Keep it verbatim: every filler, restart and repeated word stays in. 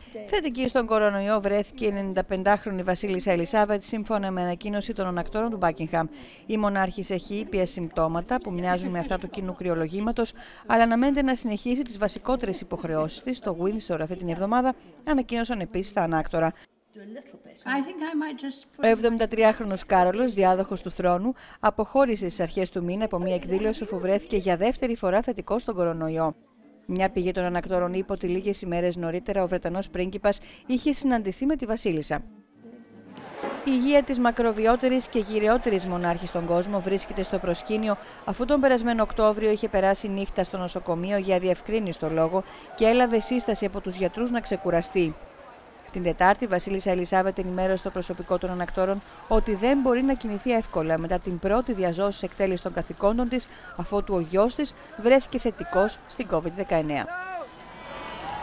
Θετική στον κορονοϊό βρέθηκε η ενενηνταπεντάχρονη Βασίλισσα Ελισάβετ, σύμφωνα με ανακοίνωση των ανακτόρων του Μπάκιγχαμ. Η μονάρχης έχει ήπια συμπτώματα που μοιάζουν με αυτά του κοινού κρυολογήματος, αλλά αναμένεται να συνεχίσει τις βασικότερες υποχρεώσεις της στο Windsor αυτή την εβδομάδα, ανακοίνωσαν επίσης τα ανάκτορα. Ο εβδομηντατριάχρονος Κάρολος, διάδοχος του θρόνου, αποχώρησε στις αρχές του μήνα από μια εκδήλωση όπου βρέθηκε για δεύτερη φορά θετικός στον κορονοϊό. Μια πηγή των ανακτόρων είπε ότι λίγες ημέρες νωρίτερα ο Βρετανός πρίγκιπας είχε συναντηθεί με τη Βασίλισσα. Η υγεία της μακροβιότερης και γυραιότερης μονάρχης στον κόσμο βρίσκεται στο προσκήνιο, αφού τον περασμένο Οκτώβριο είχε περάσει νύχτα στο νοσοκομείο για αδιευκρίνιστο λόγο και έλαβε σύσταση από τους γιατρούς να ξεκουραστεί. Την Τετάρτη, η Βασίλισσα Ελισάβετ ενημέρωσε στο προσωπικό των ανακτόρων ότι δεν μπορεί να κινηθεί εύκολα μετά την πρώτη διαζώσης εκτέλεση των καθηκόντων της, αφότου ο γιος της βρέθηκε θετικός στην κόβιντ δεκαεννέα.